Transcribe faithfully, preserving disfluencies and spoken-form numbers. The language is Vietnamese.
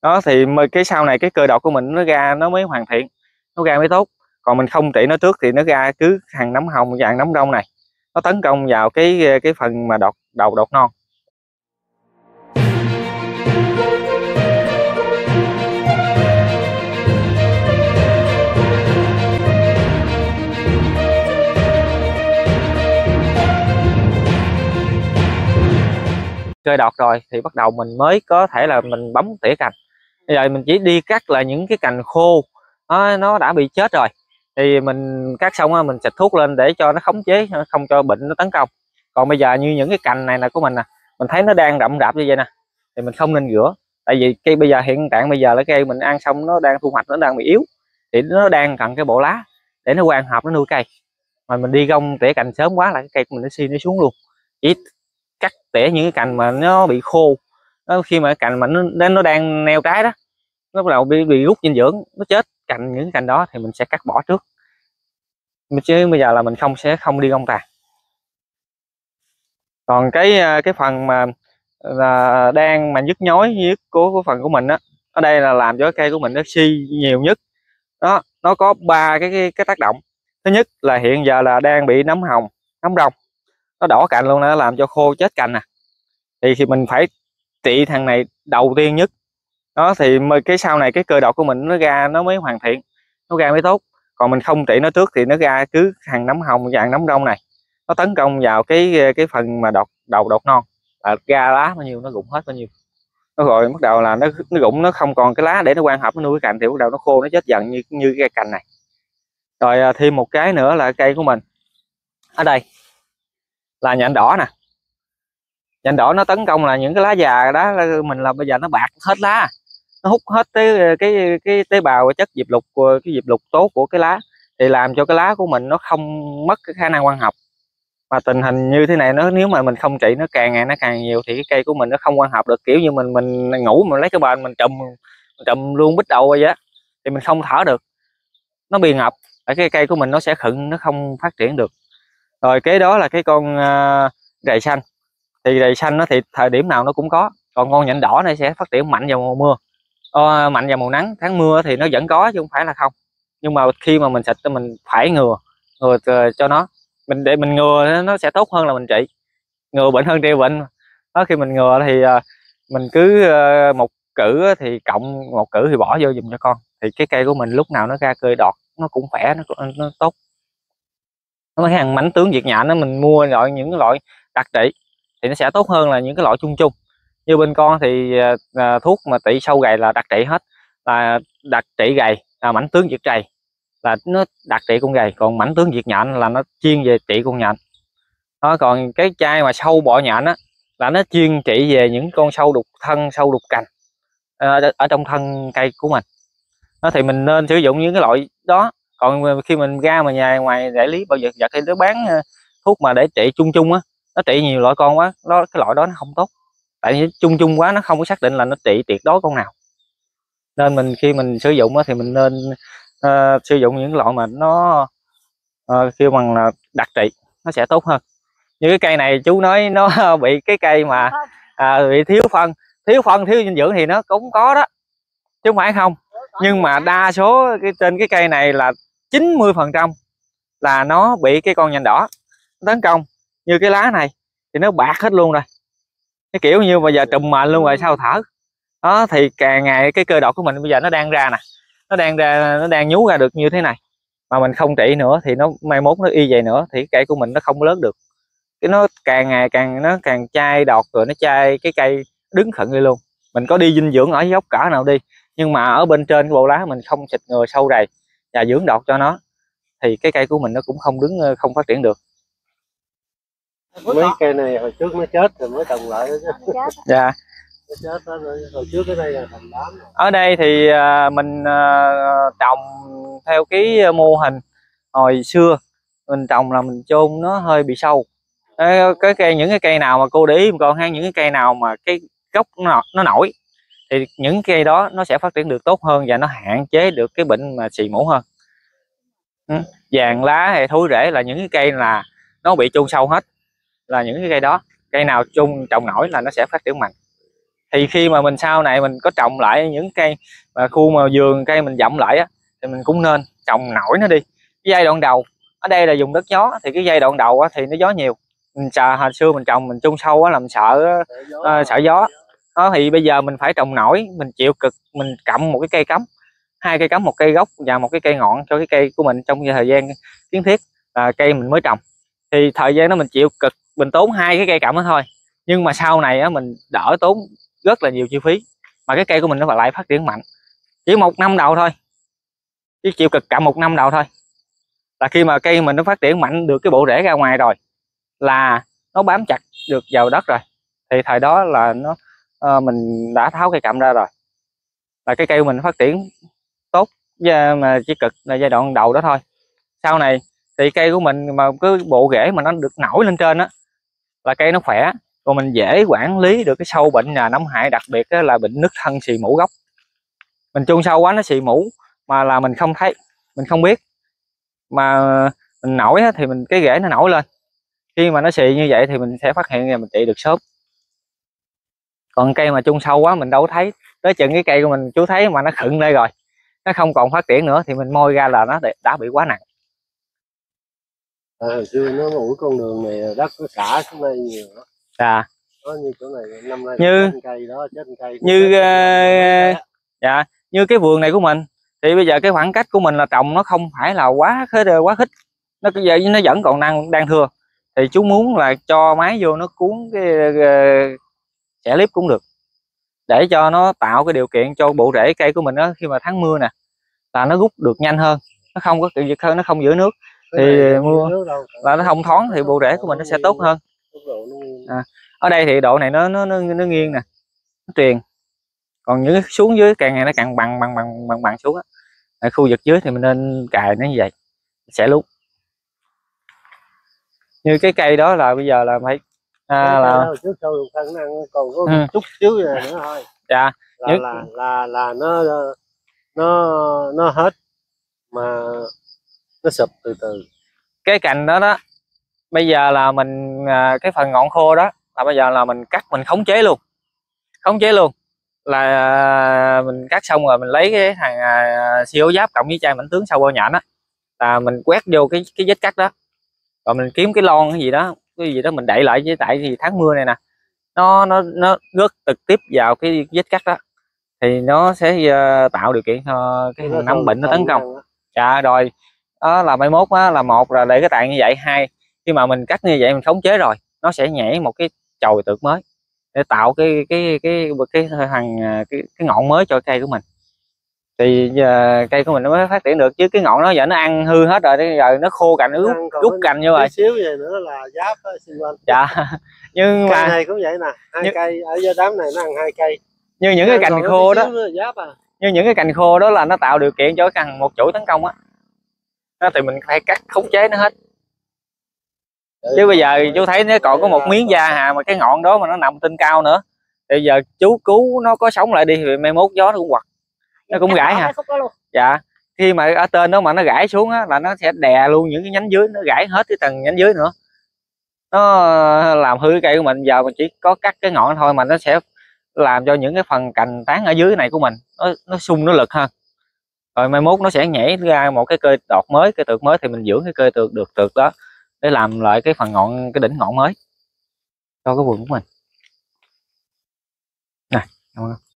Đó thì cái sau này cái cơ đọt của mình nó ra nó mới hoàn thiện, nó ra mới tốt. Còn mình không trị nó trước thì nó ra cứ hàng nấm hồng dạng nấm đông này, nó tấn công vào cái cái phần mà đọt đầu đọt non. Chơi đọt rồi thì bắt đầu mình mới có thể là mình bấm tỉa cành. Bây giờ mình chỉ đi cắt là những cái cành khô nó, nó đã bị chết rồi thì mình cắt xong á, mình xịt thuốc lên để cho nó khống chế, không cho bệnh nó tấn công. Còn bây giờ như những cái cành này là của mình nè, mình thấy nó đang rậm rạp như vậy nè thì mình không nên rửa. Tại vì cây bây giờ hiện trạng bây giờ là cây mình ăn xong nó đang thu hoạch, nó đang bị yếu thì nó đang cần cái bộ lá để nó quang hợp nó nuôi cây. Mà mình đi gông tỉa cành sớm quá là cái cây của mình nó suy nó xuống luôn. Chỉ cắt tỉa những cái cành mà nó bị khô, nó khi mà cành mà nó nó đang neo trái đó, nó bắt đầu bị bị rút dinh dưỡng, nó chết cành, những cành đó thì mình sẽ cắt bỏ trước. Chứ bây giờ là mình không sẽ không đi gông tàn. Còn cái cái phần mà là đang mà nhức nhối nhất của, của phần của mình á, ở đây là làm cho cây của mình nó suy nhiều nhất. Đó, nó có ba cái, cái cái tác động. Thứ nhất là hiện giờ là đang bị nấm hồng, nấm rong, nó đỏ cành luôn, nó làm cho khô chết cành nè. Thì thì mình phải trị thằng này đầu tiên nhất. Đó thì cái sau này cái cơ đọt của mình nó ra nó mới hoàn thiện, nó ra mới tốt. Còn mình không trị nó trước thì nó ra cứ hàng nấm hồng dạng nấm rong này, nó tấn công vào cái cái phần mà đọt đầu đọt non là ra lá bao nhiêu nó rụng hết bao nhiêu. Nó rồi bắt đầu là nó nó rụng, nó không còn cái lá để nó quang hợp nó nuôi cái cành thì bắt đầu nó khô, nó chết dần như như cái cành này. Rồi thêm một cái nữa là cây của mình ở đây là nhện đỏ nè. Nhện đỏ nó tấn công là những cái lá già đó mình là bây giờ nó bạc hết lá, nó hút hết cái cái cái tế bào chất diệp lục, cái diệp lục tốt của cái lá, thì làm cho cái lá của mình nó không mất cái khả năng quang hợp. Mà tình hình như thế này nó nếu mà mình không trị nó càng ngày nó càng nhiều thì cái cây của mình nó không quang hợp được. Kiểu như mình mình ngủ mình lấy cái bền mình trùm trùm luôn bít đầu vậy á thì mình không thở được, nó bị ngập, ở cái cây của mình nó sẽ khựng, nó không phát triển được. Rồi cái đó là cái con uh, rầy xanh. Thì rầy xanh nó thì thời điểm nào nó cũng có, còn con nhện đỏ này sẽ phát triển mạnh vào mùa mưa, ờ, mạnh vào mùa nắng. Tháng mưa thì nó vẫn có chứ không phải là không, nhưng mà khi mà mình xịt mình phải ngừa ngừa cho nó, mình để mình ngừa nó sẽ tốt hơn là mình trị. Ngừa bệnh hơn trị bệnh đó. Khi mình ngừa thì uh, mình cứ uh, một cử thì cộng, một cử thì bỏ vô dùng cho con, thì cái cây của mình lúc nào nó ra cơi đọt nó cũng khỏe, nó, nó tốt. Nó hàng mảnh tướng Việt nhạn nó mình mua loại những cái loại đặc trị thì nó sẽ tốt hơn là những cái loại chung chung. Như bên con thì à, thuốc mà trị sâu gầy là đặc trị hết, là đặc trị gầy, là mảnh tướng Việt gầy là nó đặc trị con gầy, còn mảnh tướng Việt nhạn là nó chuyên về trị con nhện đó. Còn cái chai mà sâu bọ nhện á là nó chuyên trị về những con sâu đục thân, sâu đục cành à, ở trong thân cây của mình đó, thì mình nên sử dụng những cái loại đó. Còn khi mình ra mà nhà ngoài đại lý bảo vật vật thì nó bán thuốc mà để trị chung chung á, nó trị nhiều loại con quá, đó cái loại đó nó không tốt. Tại vì chung chung quá nó không có xác định là nó trị tuyệt đối con nào, nên mình khi mình sử dụng á, thì mình nên uh, sử dụng những loại mà nó uh, kêu bằng là đặc trị, nó sẽ tốt hơn. Như cái cây này chú nói nó bị cái cây mà à, bị thiếu phân, thiếu phân thiếu dinh dưỡng thì nó cũng có đó chứ không phải không. Nhưng mà đa số cái trên cái cây này là chín mươi phần trăm là nó bị cái con nhện đỏ tấn công. Như cái lá này thì nó bạc hết luôn rồi, cái kiểu như bây giờ trùm mền luôn rồi sao thở đó. Thì càng ngày cái cơ đọt của mình bây giờ nó đang ra nè, nó đang ra, nó đang nhú ra được như thế này, mà mình không trị nữa thì nó mai mốt nó y vậy nữa thì cây của mình nó không lớn được. Cái nó càng ngày càng nó càng chai đọt, rồi nó chai cái cây đứng khựng đi luôn. Mình có đi dinh dưỡng ở gốc cỡ nào đi, nhưng mà ở bên trên cái bộ lá mình không xịt ngừa sâu rầy và dưỡng đọt cho nó thì cái cây của mình nó cũng không đứng, không phát triển được. Mấy cây này hồi trước nó chết rồi mới trồng lại đó chứ. Dạ. Nó chết đó, hồi trước cái đây là thành đám. Ở đây thì mình trồng theo cái mô hình hồi xưa mình trồng là mình chôn nó hơi bị sâu. Cái cây, những cái cây nào mà cô để ý con ha, những cái cây nào mà cái gốc nó, nó nổi thì những cây đó nó sẽ phát triển được tốt hơn và nó hạn chế được cái bệnh mà xì mủ hơn. Ừ. Vàng lá hay thối rễ là những cái cây là nó bị chôn sâu hết, là những cái cây đó. Cây nào chung trồng nổi là nó sẽ phát triển mạnh Thì khi mà mình sau này mình có trồng lại những cây mà khu mà vườn cây mình dặm lại á, thì mình cũng nên trồng nổi nó đi. Cái giai đoạn đầu ở đây là dùng đất gió, thì cái giai đoạn đầu á, thì nó gió nhiều. Mình sợ hồi xưa mình trồng mình chôn sâu á, làm sợ uh, sợ gió đó, thì bây giờ mình phải trồng nổi, mình chịu cực, mình cầm một cái cây cắm, hai cây cắm, một cây gốc và một cái cây ngọn cho cái cây của mình trong thời gian kiến thiết là cây mình mới trồng. Thì thời gian đó mình chịu cực, mình tốn hai cái cây cắm đó thôi, nhưng mà sau này á mình đỡ tốn rất là nhiều chi phí, mà cái cây của mình nó lại phát triển mạnh. Chỉ một năm đầu thôi, chỉ chịu cực cặm một năm đầu thôi, là khi mà cây mình nó phát triển mạnh được cái bộ rễ ra ngoài rồi, là nó bám chặt được vào đất rồi, thì thời đó là nó uh, mình đã tháo cây cặm ra rồi, là cái cây của mình phát triển tốt. Mà chỉ cực là giai đoạn đầu đó thôi. Sau này thì cây của mình mà cái bộ rễ mà nó được nổi lên trên á, là cây nó khỏe, còn mình dễ quản lý được cái sâu bệnh là nấm hại, đặc biệt là bệnh nứt thân xì mủ gốc. Mình chôn sâu quá nó xì mủ mà là mình không thấy, mình không biết, mà mình nổi á, thì mình cái rễ nó nổi lên, khi mà nó xì như vậy thì mình sẽ phát hiện ra mình trị được sớm. Còn cây mà chôn sâu quá mình đâu có thấy, tới chừng cái cây của mình chú thấy mà nó khựng đây rồi, nó không còn phát triển nữa thì mình moi ra là nó đã bị quá nặng. À, hồi xưa nó ủi con đường này đất nó cả xuống đây nhiều đó. À. Đó, như chỗ này năm nay như chết cây đó, chết cây như uh, dạ như cái vườn này của mình thì bây giờ cái khoảng cách của mình là trồng nó không phải là quá quá khích, nó giờ nó vẫn còn đang đang thưa, thì chú muốn là cho máy vô nó cuốn cái uh, xẻ clip cũng được, để cho nó tạo cái điều kiện cho bộ rễ cây của mình đó, khi mà tháng mưa nè là nó rút được nhanh hơn, nó không có kiểu hơn, nó không giữ nước, thì mưa là nó thông thoáng thì bộ rễ của mình nó sẽ tốt hơn. À, ở đây thì độ này nó nó nó, nó nghiêng nè, nó truyền, còn những xuống dưới càng ngày nó càng bằng bằng bằng bằng bằng xuống á. Ở khu vực dưới thì mình nên cài nó như vậy sẽ lúc. Như cái cây đó là bây giờ là phải à, là trước sau khả năng còn có ừ. chút xíu này nữa thôi. Dạ. Là, Nhất... là là là nó nó nó hết mà nó sụp từ từ. Cái cành đó đó bây giờ là mình cái phần ngọn khô đó là bây giờ là mình cắt, mình khống chế luôn, khống chế luôn là mình cắt xong rồi mình lấy cái thằng siêu giáp cộng với chai mảnh tướng sau bao nhện á, là mình quét vô cái cái vết cắt đó, rồi mình kiếm cái lon cái gì đó cái gì đó mình đậy lại, với tại vì tháng mưa này nè nó nó nó rớt trực tiếp vào cái vết cắt đó, thì nó sẽ uh, tạo điều kiện cho cái nấm bệnh nó tấn công. Dạ rồi, đó là mai mốt á, là một là để cái tàn như vậy, hai khi mà mình cắt như vậy mình khống chế rồi nó sẽ nhảy một cái chồi tược mới để tạo cái cái cái cái cái thằng cái, cái ngọn mới cho cây của mình, thì giờ cây của mình nó mới phát triển được, chứ cái ngọn nó giờ nó ăn hư hết rồi, giờ nó khô cành, nó rút, rút cành vô rồi. Xíu vậy nữa là giáp đó, xung quanh. Dạ. Nhưng cây mà này cũng vậy nè, hai nhưng... cây ở dưới đám này nó ăn hai cây. Như những cái cành khô đó, giáp à. Như những cái cành khô đó là nó tạo điều kiện cho cái một chuỗi tấn công á, đó thì mình phải cắt khống chế nó hết. Chứ bây giờ chú thấy nó còn có một miếng da hà mà cái ngọn đó mà nó nằm trên cao nữa, thì giờ chú cứu nó có sống lại đi thì mai mốt gió nó cũng quật, nó cũng gãy ha. Dạ, khi mà ở trên đó mà nó gãy xuống á là nó sẽ đè luôn những cái nhánh dưới, nó gãy hết cái tầng nhánh dưới nữa, nó làm hư cái cây của mình. Giờ mình chỉ có cắt cái ngọn thôi mà nó sẽ làm cho những cái phần cành tán ở dưới này của mình nó nó sung, nó lực hơn, rồi mai mốt nó sẽ nhảy ra một cái cây đọt mới, cây tược mới, thì mình dưỡng cái cây tược được tược đó để làm lại cái phần ngọn, cái đỉnh ngọn mới cho cái vườn của mình này.